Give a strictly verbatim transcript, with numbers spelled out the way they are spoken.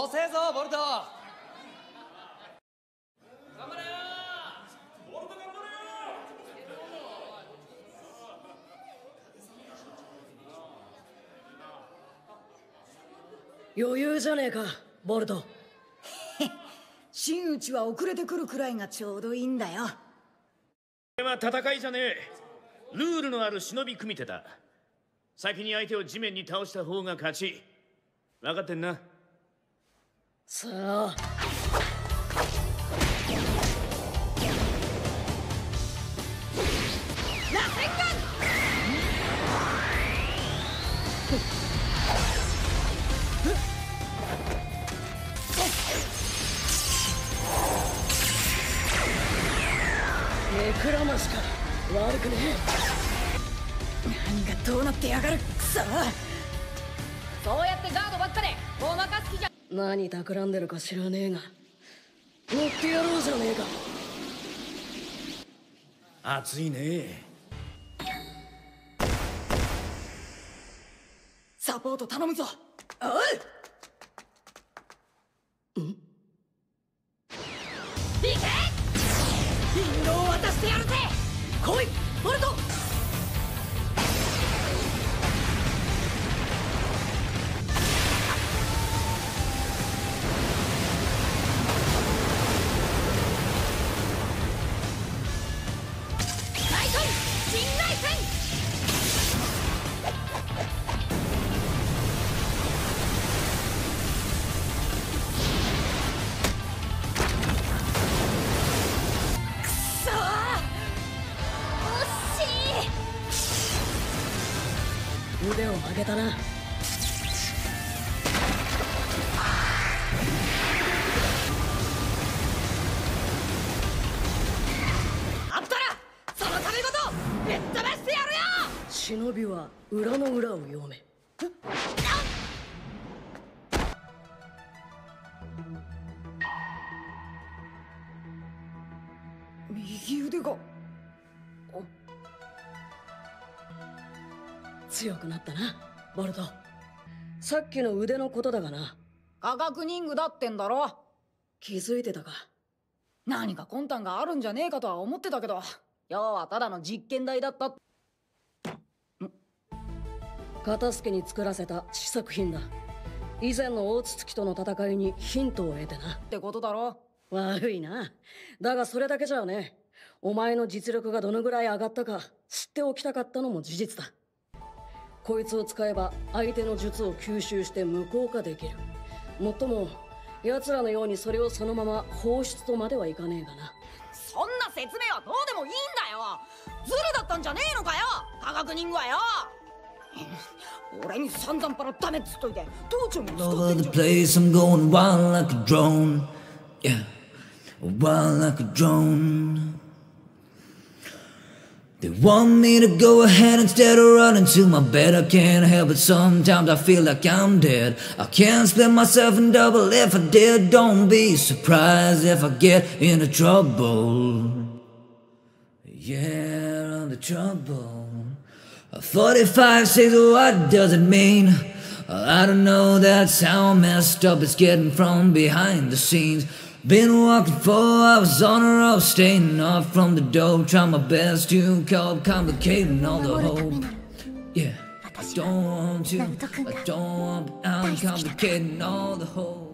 遅えぞボルト。頑張れよボルト、頑張れよ。余裕じゃねえかボルト。 真打ちは遅れてくるくらいがちょうどいいんだよ。 これは戦いじゃねえ。ルールのある忍び組手だ。先に相手を地面に倒した方が勝ち。分かってんな。 さあネクラマスか。悪くねえ。何がどうなってやがる。くそ。 そうやってガードばっかでごまかす気じゃ。 何企んでるか知らねえが乗ってやろうじゃねえか。 熱いね。 サポート頼むぞ。おう。ん。いけ。リンゴを渡してやるぜ。来いボルト。 腕を上げたな。 あったらその壁ごとぶっ飛ばしてやるよ。 忍びは裏の裏を読め。 右腕が強くなったなボルト。さっきの腕のことだがな。 科学忍具だってんだろ。 気づいてたか。 何か魂胆があるんじゃねえかとは思ってたけど、要はただの実験台だった。 片付けに作らせた試作品だ。以前の大筒木との戦いにヒントを得てな。 ってことだろ。 悪いな。だがそれだけじゃねえ。お前の実力がどのぐらい上がったか知っておきたかったのも事実だ。こいつを使えば相手の術を吸収して無効化できる。もっとも奴らのようにそれをそのまま放出とまではいかねえがな。 そんな説明はどうでもいいんだよ。ズルだったんじゃねえのかよ科学忍具はよ。俺に散々パラダメっつっといて道場に使ってんじゃん。 Over the place I'm going wild like a drone. Yeah, wild like a drone. They want me to go ahead instead of running to my bed. I can't help it, sometimes I feel like I'm dead. I can't split myself in double if I did. Don't be surprised if I get into trouble. Yeah, under trouble. forty-five, six, what does it mean? I don't know, that's how messed up it's getting from behind the scenes. Been walking for hours on a road, staying off from the dope, trying my best to cope, complicating all the hope. Yeah, I don't want to, I don't want, I'm complicating all the hope.